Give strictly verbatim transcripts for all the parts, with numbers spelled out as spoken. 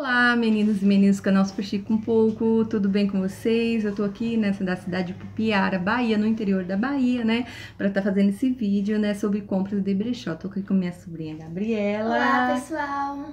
Olá, meninos e meninas do canal Super Chique um pouco, tudo bem com vocês? Eu tô aqui nessa da cidade de Pupiara, Bahia, no interior da Bahia, né? Pra estar tá fazendo esse vídeo, né, sobre compras de brechó. Tô aqui com minha sobrinha Gabriela. Olá, pessoal!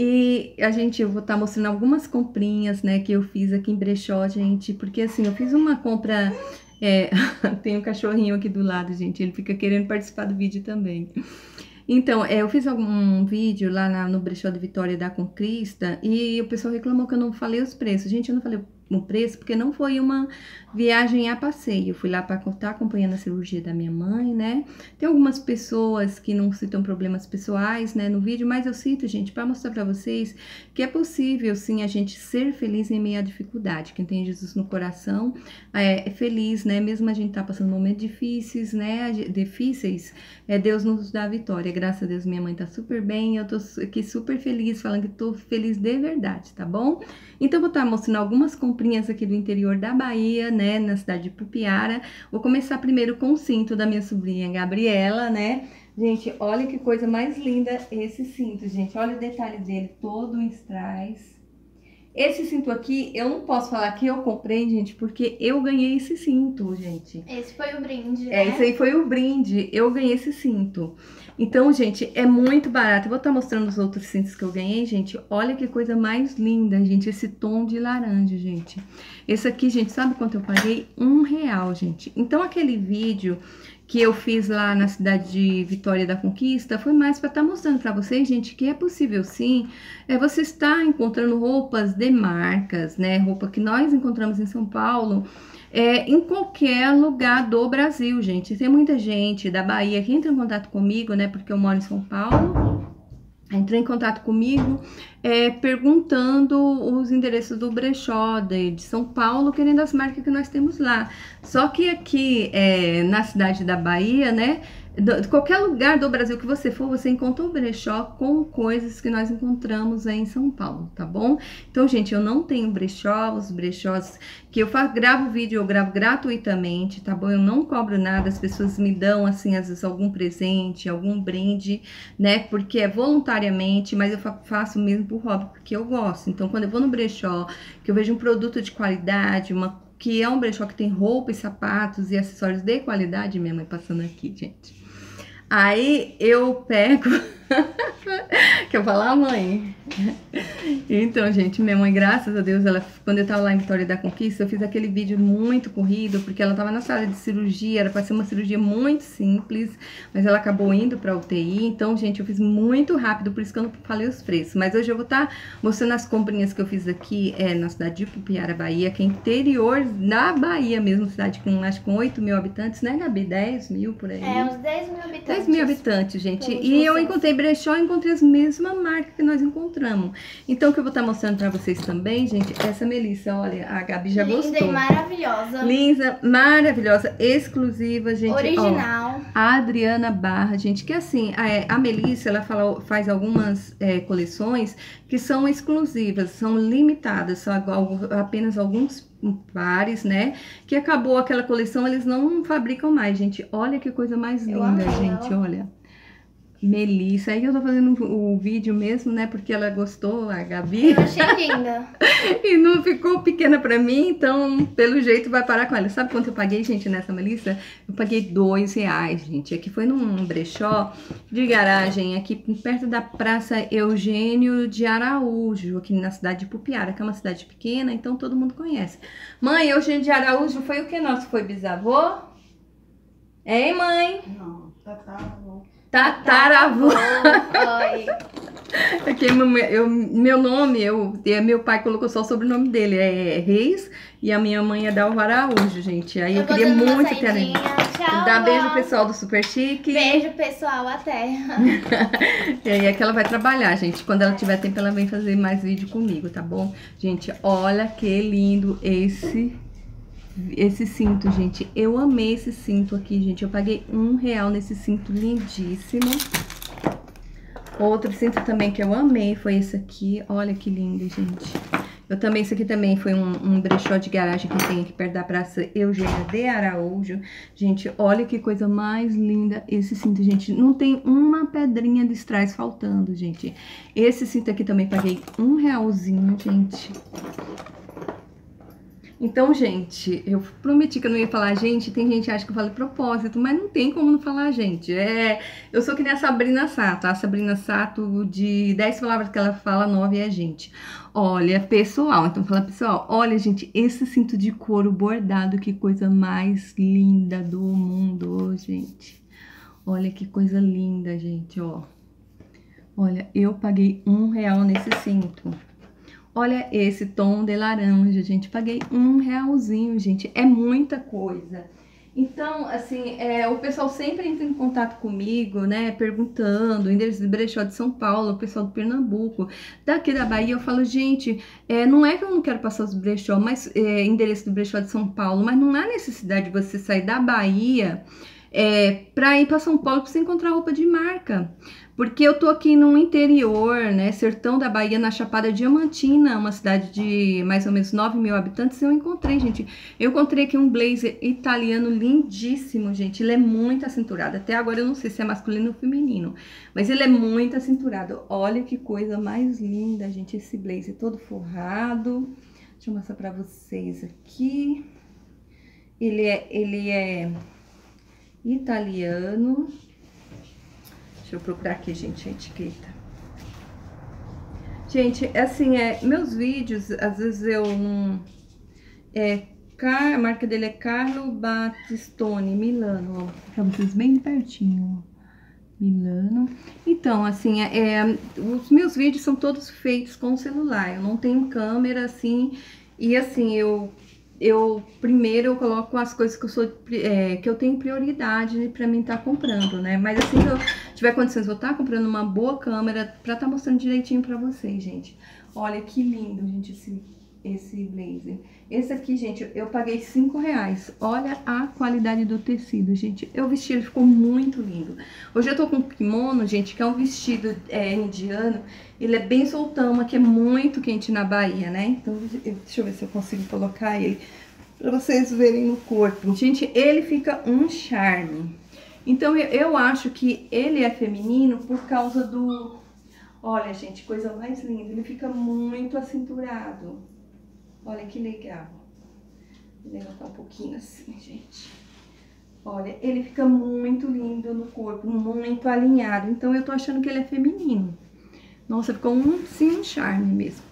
E a gente, eu vou estar tá mostrando algumas comprinhas, né, que eu fiz aqui em brechó, gente, porque assim, eu fiz uma compra... É, tem um cachorrinho aqui do lado, gente, ele fica querendo participar do vídeo também. Então, é, eu fiz algum vídeo lá na, no brechó de Vitória da Conquista e o pessoal reclamou que eu não falei os preços. Gente, eu não falei o preço porque não foi uma viagem a passeio. Eu fui lá para estar acompanhando a cirurgia da minha mãe, né? Tem algumas pessoas que não citam problemas pessoais, né, no vídeo, mas eu cito, gente, para mostrar para vocês que é possível, sim, a gente ser feliz em meio à dificuldade. Quem tem Jesus no coração é, é feliz, né? Mesmo a gente tá passando momentos difíceis, né? Difíceis, é, Deus nos dá a vitória. Graças a Deus, minha mãe tá super bem, eu tô aqui super feliz, falando que tô feliz de verdade, tá bom? Então, eu vou estar mostrando algumas comprinhas aqui do interior da Bahia, né, na cidade de Pupiara. Vou começar primeiro com o cinto da minha sobrinha Gabriela, né? Gente, olha que coisa mais linda esse cinto, gente. Olha o detalhe dele, todo em strass. Esse cinto aqui, eu não posso falar que eu comprei, gente, porque eu ganhei esse cinto, gente. Esse foi o brinde, É, né? esse aí foi o brinde, eu ganhei esse cinto. Então, gente, é muito barato. Eu vou estar mostrando os outros cintos que eu ganhei, gente. Olha que coisa mais linda, gente, esse tom de laranja, gente. Esse aqui, gente, sabe quanto eu paguei? Um real, gente. Então, aquele vídeo que eu fiz lá na cidade de Vitória da Conquista foi mais para estar mostrando para vocês, gente, que é possível sim, é você estar encontrando roupas de marcas, né, roupa que nós encontramos em São Paulo, é, em qualquer lugar do Brasil, gente. Tem muita gente da Bahia que entra em contato comigo, né, porque eu moro em São Paulo, entrou em contato comigo, é, perguntando os endereços do brechó de, de São Paulo, querendo as marcas que nós temos lá. Só que aqui é, na cidade da Bahia, né, de qualquer lugar do Brasil que você for, você encontra um brechó com coisas que nós encontramos aí em São Paulo, tá bom? Então, gente, eu não tenho brechó, os brechós que eu faço, gravo vídeo, eu gravo gratuitamente, tá bom? Eu não cobro nada, as pessoas me dão, assim, às vezes algum presente, algum brinde, né? Porque é voluntariamente, mas eu faço mesmo por hobby, porque eu gosto. Então, quando eu vou no brechó, que eu vejo um produto de qualidade, uma que é um brechó que tem roupa e sapatos e acessórios de qualidade, minha mãe passando aqui, gente. Aí eu pego... Quer falar, mãe? Então, gente, minha mãe, graças a Deus, ela, quando eu tava lá em Vitória da Conquista, eu fiz aquele vídeo muito corrido, porque ela tava na sala de cirurgia, era pra ser uma cirurgia muito simples, mas ela acabou indo pra U T I, então, gente, eu fiz muito rápido, por isso que eu não falei os preços. Mas hoje eu vou estar tá mostrando as comprinhas que eu fiz aqui, é, na cidade de Pupiara, Bahia, que é interior da Bahia mesmo, cidade com, acho que com oito mil habitantes, né, Gabi? dez mil por aí? É, uns dez mil habitantes. dez mil habitantes, gente. Todos E vocês. eu encontrei brechó, encontrei as mesmas marcas que nós encontramos. Então, o que eu vou estar mostrando pra vocês também, gente, essa Melissa, olha, a Gabi já Linda gostou. e maravilhosa. Linda, maravilhosa, exclusiva, gente. Original. Ó, a Adriana Barra, gente, que assim, a, a Melissa, ela fala, faz algumas é, coleções que são exclusivas, são limitadas, são apenas alguns pares, né? Que acabou aquela coleção, eles não fabricam mais, gente. Olha que coisa mais Eu linda, amei gente, ela. olha. Melissa, aí eu tô fazendo o vídeo mesmo, né, porque ela gostou, a Gabi. Eu achei linda. E não ficou pequena pra mim, então, pelo jeito, vai parar com ela. Sabe quanto eu paguei, gente, nessa Melissa? Eu paguei dois reais, gente. Aqui foi num brechó de garagem, aqui perto da Praça Eugênio de Araújo, aqui na cidade de Pupiara, que é uma cidade pequena, então todo mundo conhece. Mãe, Eugênio de Araújo foi o que nosso? Foi bisavô? Hein, mãe? Não, tataravô. Tataravô. Oi. Aqui, meu, eu, meu nome, eu, meu pai colocou só o sobrenome dele, é Reis, e a minha mãe é Dalva Araújo, gente. Aí eu, eu queria muito ter. Tchau, Dá beijo vó. pessoal do Super Chique. Beijo, pessoal, até. E aí é que ela vai trabalhar, gente. Quando ela tiver tempo, ela vem fazer mais vídeo comigo, tá bom? Gente, olha que lindo esse... Esse cinto, gente, eu amei esse cinto aqui, gente. Eu paguei um real nesse cinto lindíssimo. Outro cinto também que eu amei foi esse aqui. Olha que lindo, gente. Eu também, isso aqui também foi um, um brechó de garagem que tem aqui perto da Praça Eugênia de Araújo. Gente, olha que coisa mais linda esse cinto, gente. Não tem uma pedrinha de strass faltando, gente. Esse cinto aqui também paguei um realzinho, gente. Então, gente, eu prometi que eu não ia falar gente, tem gente que acha que eu falo de propósito, mas não tem como não falar gente. É, eu sou que nem a Sabrina Sato, a Sabrina Sato, de dez palavras que ela fala, nove é gente. Olha, pessoal, então fala pessoal, olha, gente, esse cinto de couro bordado, que coisa mais linda do mundo, gente. Olha que coisa linda, gente, ó. Olha, eu paguei um real nesse cinto. Olha esse tom de laranja, gente, paguei um realzinho, gente, é muita coisa. Então, assim, é, o pessoal sempre entra em contato comigo, né, perguntando, endereço de brechó de São Paulo, o pessoal do Pernambuco, daqui da Bahia, eu falo, gente, é, não é que eu não quero passar os brechó, mas é, endereço do brechó de São Paulo, mas não há necessidade de você sair da Bahia é, para ir para São Paulo para você encontrar roupa de marca. Porque eu tô aqui no interior, né, sertão da Bahia, na Chapada Diamantina, uma cidade de mais ou menos nove mil habitantes, eu encontrei, gente, eu encontrei aqui um blazer italiano lindíssimo, gente, ele é muito acinturado, até agora eu não sei se é masculino ou feminino, mas ele é muito acinturado, olha que coisa mais linda, gente, esse blazer todo forrado, deixa eu mostrar pra vocês aqui, ele é, ele é italiano. Deixa eu procurar aqui, gente, a etiqueta. Gente, assim, é, meus vídeos, às vezes eu não... É, a marca dele é Carlo Battistoni, Milano, ó, pra vocês bem pertinho, ó. Milano. Então, assim, é, é, os meus vídeos são todos feitos com celular, eu não tenho câmera, assim, e assim, eu... Eu, primeiro, eu coloco as coisas que eu sou, é, que eu tenho prioridade pra mim estar tá comprando, né? Mas assim que eu tiver condições, eu vou estar tá comprando uma boa câmera pra estar tá mostrando direitinho pra vocês, gente. Olha que lindo, gente, esse, esse blazer. Esse aqui, gente, eu paguei cinco reais. Olha a qualidade do tecido, gente. Eu vesti, ele ficou muito lindo. Hoje eu tô com um kimono, gente, que é um vestido é, indiano. Ele é bem soltão, aqui é muito quente na Bahia, né? Então, deixa eu ver se eu consigo colocar ele pra vocês verem no corpo. Gente, ele fica um charme. Então, eu, eu acho que ele é feminino por causa do... Olha, gente, coisa mais linda. Ele fica muito acinturado. Olha que legal. Vou levantar um pouquinho assim, gente. Olha, ele fica muito lindo no corpo, muito alinhado. Então, eu tô achando que ele é feminino. Nossa, ficou um, sim, um charme mesmo.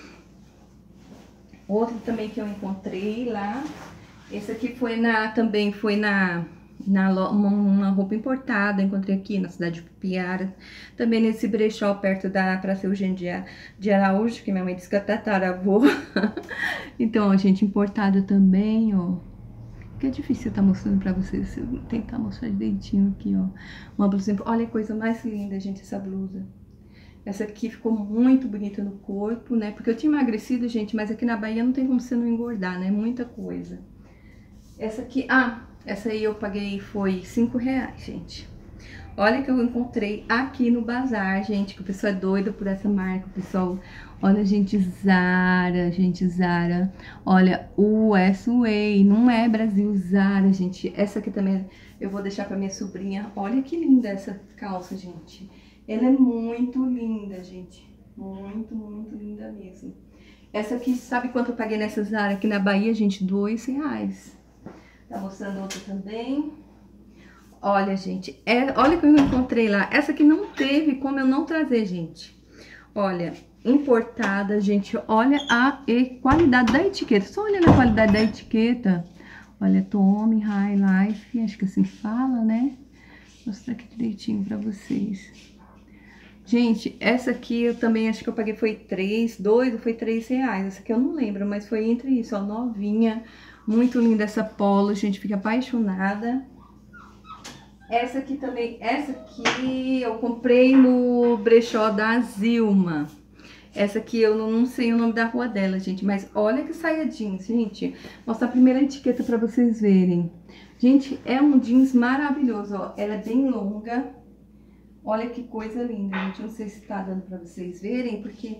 Outro também que eu encontrei lá. Esse aqui foi na, também foi na, na uma, uma roupa importada. Encontrei aqui na cidade de Piara. Também nesse brechó perto da Praça Eugênia de Araújo, que minha mãe disse que é tataravô. Então, ó, gente, importado também, ó. Que é difícil estar tá mostrando pra vocês. Se eu tentar mostrar direitinho aqui, ó. Uma blusa, olha a coisa mais linda, gente, essa blusa. Essa aqui ficou muito bonita no corpo, né? Porque eu tinha emagrecido, gente, mas aqui na Bahia não tem como você não engordar, né? Muita coisa. Essa aqui, ah, essa aí eu paguei, foi cinco reais, gente. Olha que eu encontrei aqui no bazar, gente, que o pessoal é doido por essa marca, o pessoal... Olha, gente, Zara, gente, Zara. Olha, U S Way, não é Brasil, Zara, gente. Essa aqui também eu vou deixar pra minha sobrinha. Olha que linda essa calça, gente. Ela é muito linda, gente. Muito, muito linda mesmo. Essa aqui, sabe quanto eu paguei nessa Zara aqui na Bahia, gente? Dois reais. Tá mostrando outra também. Olha, gente, é, olha que eu encontrei lá. Essa aqui não teve como eu não trazer, gente. Olha, importada, gente. Olha a e qualidade da etiqueta. Só olha na qualidade da etiqueta. Olha, Tommy High Life, acho que assim fala, né? Vou mostrar aqui direitinho pra vocês. Gente, essa aqui eu também acho que eu paguei foi três, dois ou foi três reais. Essa aqui eu não lembro, mas foi entre isso, ó, novinha. Muito linda essa polo, gente, fica apaixonada. Essa aqui também, essa aqui eu comprei no brechó da Zilma. Essa aqui eu não, não sei o nome da rua dela, gente, mas olha que saia jeans, gente. Vou mostrar a primeira etiqueta pra vocês verem. Gente, é um jeans maravilhoso, ó. Ela é bem longa. Olha que coisa linda, gente. Não sei se tá dando pra vocês verem, porque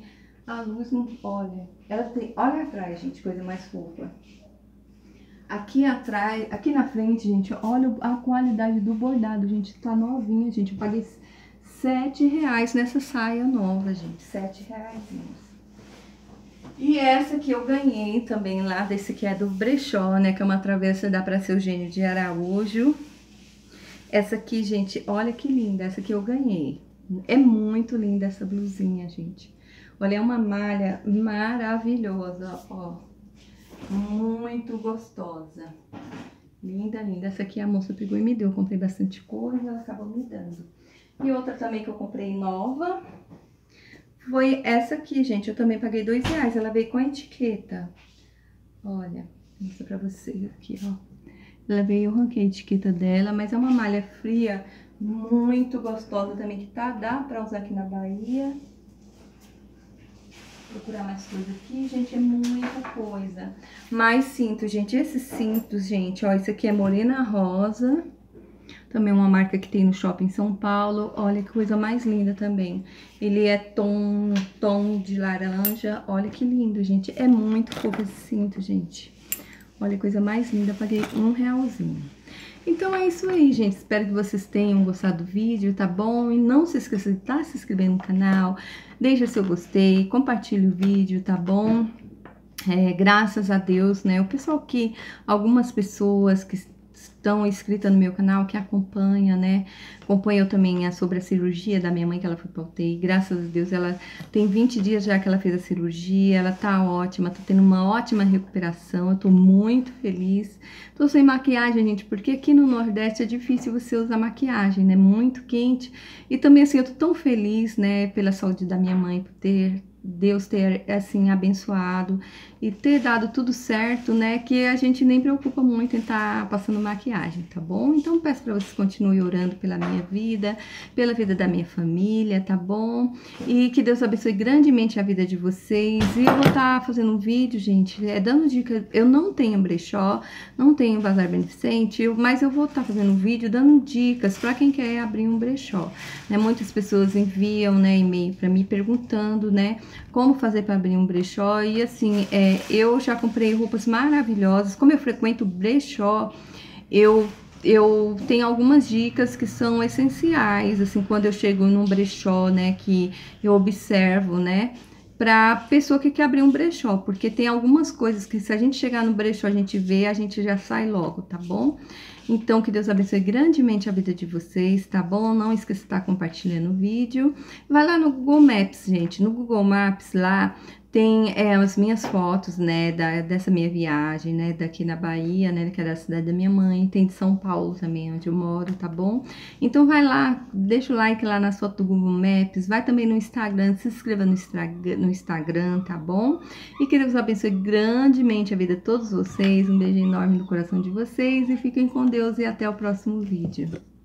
A luz não... Olha, ela tem... Olha atrás, gente, coisa mais fofa. Aqui atrás, aqui na frente, gente, olha a qualidade do bordado, gente. Tá novinha, gente. Eu paguei sete reais nessa saia nova, gente. Sete reais. E essa que eu ganhei também lá, desse que é do brechó, né? Que é uma travessa da Praça Eugênio de Araújo. Essa aqui, gente, olha que linda. Essa que eu ganhei. É muito linda essa blusinha, gente. Olha, é uma malha maravilhosa, ó. Muito gostosa. Linda, linda. Essa aqui a moça pegou e me deu. Eu comprei bastante coisa, ela acabou me dando. E outra também que eu comprei nova foi essa aqui, gente. Eu também paguei dois reais. Ela veio com a etiqueta. Olha, vou mostrar pra vocês aqui, ó. Ela veio, eu ranquei a etiqueta dela, mas é uma malha fria muito gostosa também, que tá, dá pra usar aqui na Bahia. Vou procurar mais coisa aqui, gente, é muita coisa. Mais cinto, gente, esses cintos, gente, ó, esse aqui é Morena Rosa. Também uma marca que tem no shopping São Paulo. Olha que coisa mais linda também. Ele é tom, tom de laranja. Olha que lindo, gente. É muito fofo esse cinto, gente. Olha que coisa mais linda. Paguei um realzinho. Então é isso aí, gente. Espero que vocês tenham gostado do vídeo, tá bom? E não se esqueça de estar se inscrevendo no canal. Deixa seu gostei, compartilhe o vídeo, tá bom? É, graças a Deus, né? O pessoal que... Algumas pessoas que... estão inscritas no meu canal, que acompanha, né? Acompanha eu também a, sobre a cirurgia da minha mãe, que ela foi pra U T I. Graças a Deus, ela tem vinte dias já que ela fez a cirurgia, ela tá ótima, tá tendo uma ótima recuperação, eu tô muito feliz. Tô sem maquiagem, gente, porque aqui no Nordeste é difícil você usar maquiagem, né? Muito quente. E também, assim, eu tô tão feliz, né, pela saúde da minha mãe, por ter... Deus ter, assim, abençoado e ter dado tudo certo, né? Que a gente nem preocupa muito em estar tá passando maquiagem, tá bom? Então, peço para vocês continuem orando pela minha vida, pela vida da minha família, tá bom? E que Deus abençoe grandemente a vida de vocês. E eu vou estar tá fazendo um vídeo, gente, é, dando dica. Eu não tenho brechó, não tenho bazar beneficente, mas eu vou estar tá fazendo um vídeo dando dicas para quem quer abrir um brechó, né? Muitas pessoas enviam, né, e-mail para mim perguntando, né, como fazer para abrir um brechó. E assim, é, eu já comprei roupas maravilhosas. Como eu frequento brechó, eu, eu tenho algumas dicas que são essenciais, assim, quando eu chego num brechó, né, que eu observo, né, para pessoa que quer abrir um brechó, porque tem algumas coisas que se a gente chegar no brechó, a gente vê, a gente já sai logo, tá bom? Então, que Deus abençoe grandemente a vida de vocês, tá bom? Não esqueça de estar compartilhando o vídeo. Vai lá no Google Maps, gente. No Google Maps, lá tem é, as minhas fotos, né, da, dessa minha viagem, né, daqui na Bahia, né, que é da cidade da minha mãe. Tem de São Paulo também, onde eu moro, tá bom? Então, vai lá, deixa o like lá na foto do Google Maps. Vai também no Instagram, se inscreva no, no Instagram, tá bom? E que Deus abençoe grandemente a vida de todos vocês. Um beijo enorme no coração de vocês e fiquem com Deus e até o próximo vídeo.